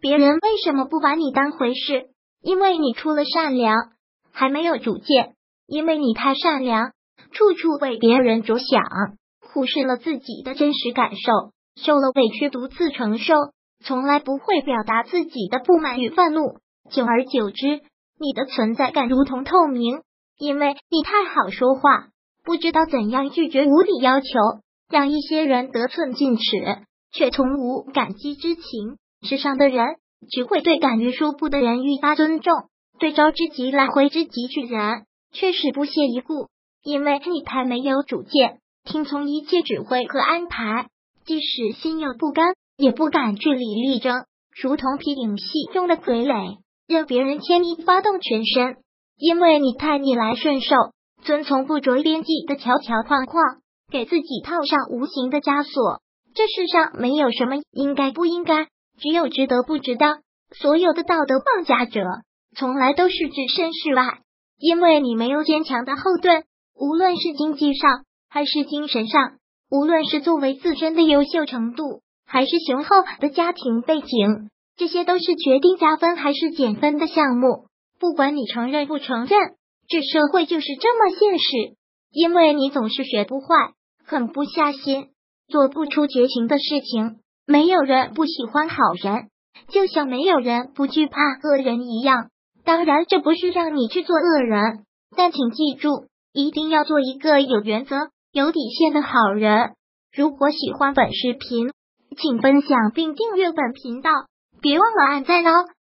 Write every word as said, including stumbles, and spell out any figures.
别人为什么不把你当回事？因为你除了善良，还没有主见。因为你太善良，处处为别人着想，忽视了自己的真实感受，受了委屈独自承受，从来不会表达自己的不满与愤怒。久而久之，你的存在感如同透明，因为你太好说话，不知道怎样拒绝无理要求，让一些人得寸进尺，却从无感激之情。世上的人只会对敢于说不的人愈发尊重，对招之即来挥之即去人却是不屑一顾。因为你太没有主见，听从一切指挥和安排，即使心有不甘，也不敢据理力争，如同皮影戏中的傀儡，任别人牵一发动全身。因为你太逆来顺受，遵从不着边际的条条框框，给自己套上无形的枷锁。这世上没有什么应该不应该，只有值得不值得。所有的道德绑架者，从来都是置身事外。因为你没有坚强的后盾，无论是经济上还是精神上，无论是作为自身的优秀程度，还是雄厚的家庭背景，这些都是决定加分还是减分的项目。不管你承认不承认，这社会就是这么现实。因为你总是学不坏，狠不下心，做不出绝情的事情。没有人不喜欢好人，就像没有人不惧怕恶人一样。当然，这不是让你去做恶人，但请记住，一定要做一个有原则、有底线的好人。如果喜欢本视频，请分享并订阅本频道，别忘了按赞哦。